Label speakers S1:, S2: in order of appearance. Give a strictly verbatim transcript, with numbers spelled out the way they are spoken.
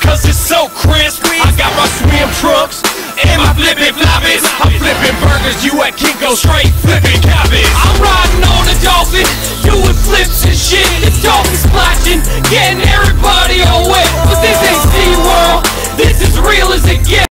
S1: cause it's so crispy. I got my swim trucks and my flippin' floppies. I'm flipping burgers, you at Kinko straight flipping cabbage. I'm